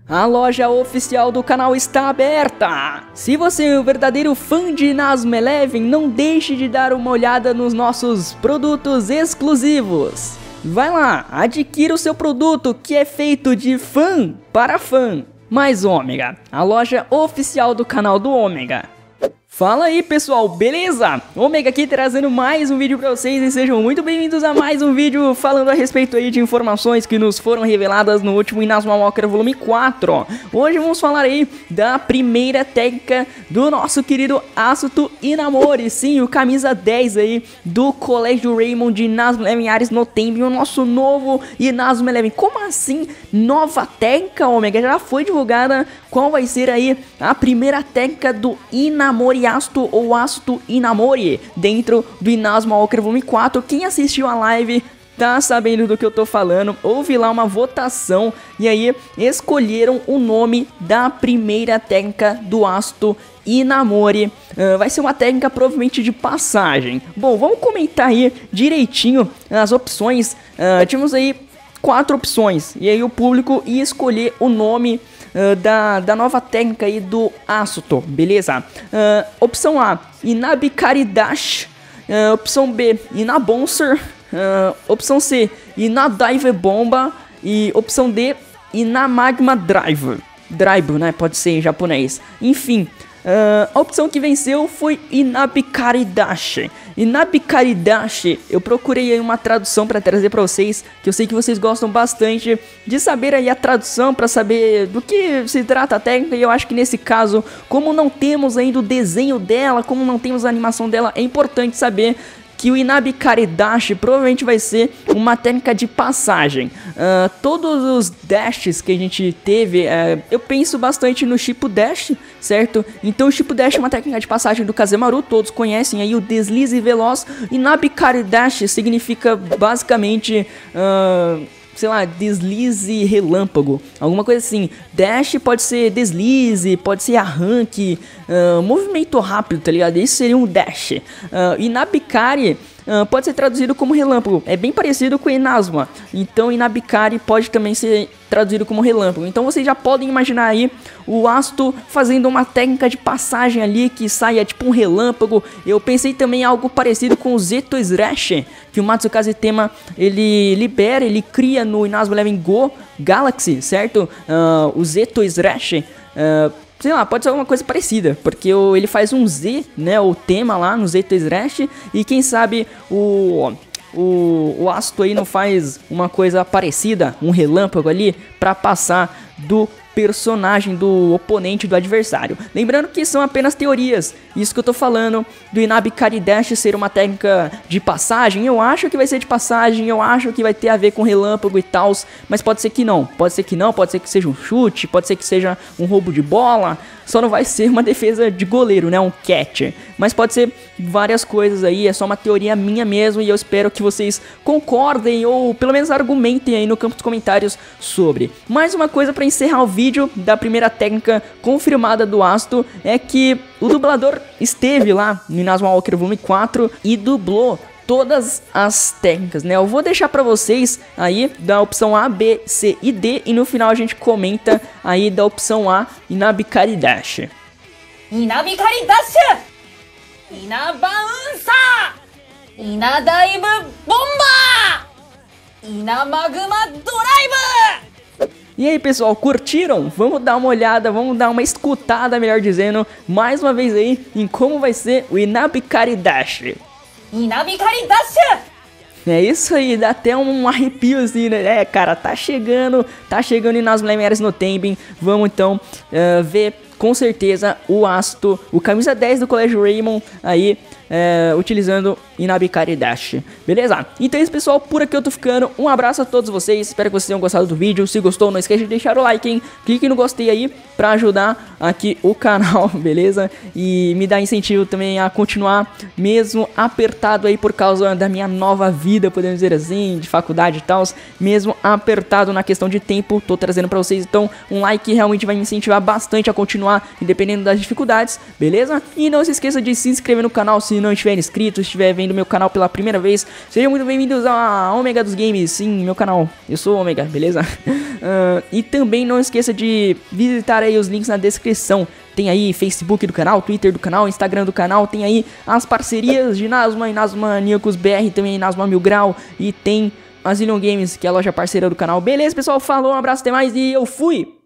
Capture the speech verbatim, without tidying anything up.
A loja oficial do canal está aberta! Se você é um verdadeiro fã de Inazuma Eleven, não deixe de dar uma olhada nos nossos produtos exclusivos. Vai lá, adquira o seu produto que é feito de fã para fã. Mais Ômega, a loja oficial do canal do Ômega. Fala aí pessoal, beleza? Ômega aqui trazendo mais um vídeo pra vocês e sejam muito bem-vindos a mais um vídeo falando a respeito aí de informações que nos foram reveladas no último Inazuma Walker volume quatro. Hoje vamos falar aí da primeira técnica do nosso querido Asuto Inamori, sim, o camisa dez aí do Colégio Raymond de Inazuma Eleven Ares no Tempo, o nosso novo Inazuma Eleven. Como assim? Nova técnica, Ômega? Já foi divulgada qual vai ser aí a primeira técnica do Inamori Asuto ou Asuto Inamori dentro do Inazuma Walker volume quatro. Quem assistiu a live tá sabendo do que eu tô falando. Houve lá uma votação e aí escolheram o nome da primeira técnica do Asuto Inamori. Uh, vai ser uma técnica provavelmente de passagem. Bom, vamos comentar aí direitinho as opções. Uh, tínhamos aí quatro opções e aí o público ia escolher o nome Uh, da, da nova técnica aí do Asuto, beleza? Uh, opção A, Inabikaridashi. uh, Opção B, Inabonser. uh, Opção C, Inadive Bomba. E opção D, Inamagma Drive. Drive, né? Pode ser em japonês. Enfim, uh, a opção que venceu foi Inabikaridashi. Inabikaridashi, eu procurei aí uma tradução para trazer para vocês, que eu sei que vocês gostam bastante de saber aí a tradução para saber do que se trata a técnica, e eu acho que nesse caso, como não temos ainda o desenho dela, como não temos a animação dela, é importante saber que o Inabikaridashi provavelmente vai ser uma técnica de passagem. Uh, todos os dashes que a gente teve, uh, eu penso bastante no Shippo Dash, certo? Então o Shippo Dash é uma técnica de passagem do Kazemaru, todos conhecem aí o deslize veloz. Inabikaridashi significa basicamente... Uh, sei lá, deslize relâmpago, alguma coisa assim. Dash pode ser deslize, pode ser arranque, uh, movimento rápido, tá ligado? Isso seria um dash. Uh, Inabikari uh, pode ser traduzido como relâmpago, é bem parecido com Inazuma, então Inabikari pode também ser traduzido como relâmpago. Então vocês já podem imaginar aí o Asuto fazendo uma técnica de passagem ali que saia tipo um relâmpago. Eu pensei também em algo parecido com o Zeto Slash, que o Matsukaze Tema ele libera, ele cria no Inazuma Eleven Go Galaxy, certo? Uh, o Zeto Slash, uh, sei lá, pode ser alguma coisa parecida, porque o, ele faz um Z, né, o tema lá no Zeto Slash, e quem sabe o... O, o Asuto aí não faz uma coisa parecida, um relâmpago ali, pra passar do personagem, do oponente, do adversário. Lembrando que são apenas teorias, isso que eu tô falando do Inabikaridashi ser uma técnica de passagem, eu acho que vai ser de passagem, eu acho que vai ter a ver com relâmpago e tal, mas pode ser que não, pode ser que não, pode ser que seja um chute, pode ser que seja um roubo de bola, só não vai ser uma defesa de goleiro, né, um catch, mas pode ser várias coisas aí, é só uma teoria minha mesmo e eu espero que vocês concordem ou pelo menos argumentem aí no campo dos comentários sobre. Mais uma coisa para encerrar o vídeo da primeira técnica confirmada do Asuto é que o dublador esteve lá no Inazuma Walker volume quatro e dublou todas as técnicas, né? Eu vou deixar pra vocês aí da opção A, B, C e D e no final a gente comenta aí da opção A, Inabikaridashi. Inabikaridashi! Inabouncer! Inadive Bomba! Inamagma Drive! E aí pessoal, curtiram? Vamos dar uma olhada, vamos dar uma escutada, melhor dizendo, mais uma vez aí em como vai ser o Inabikaridashi. Inabikaridashi! É isso aí, dá até um arrepio assim, né? É, cara, tá chegando, tá chegando em Inazuma Eleven Ares no Tempo. Vamos então uh, ver com certeza o Asuto, o camisa dez do Colégio Raymond aí, é, utilizando Inabikaridashi, beleza? Então é isso pessoal, por aqui eu tô ficando, um abraço a todos vocês, espero que vocês tenham gostado do vídeo, se gostou não esqueça de deixar o like, hein? Clique no gostei aí pra ajudar aqui o canal, beleza? E me dá incentivo também a continuar, mesmo apertado aí por causa da minha nova vida, podemos dizer assim, de faculdade e tal, mesmo apertado na questão de tempo, tô trazendo pra vocês, então um like realmente vai me incentivar bastante a continuar, independente das dificuldades, beleza? E não se esqueça de se inscrever no canal se se não estiver inscrito, estiver vendo meu canal pela primeira vez, sejam muito bem-vindos a Omega dos Games, sim, meu canal. Eu sou o Omega, beleza? uh, e também não esqueça de visitar aí os links na descrição. Tem aí Facebook do canal, Twitter do canal, Instagram do canal, tem aí as parcerias de Nazuma e Nazuma Maníacos B R, também Nazuma Mil Grau, e tem a Zillion Games, que é a loja parceira do canal. Beleza, pessoal? Falou, um abraço, até mais e eu fui!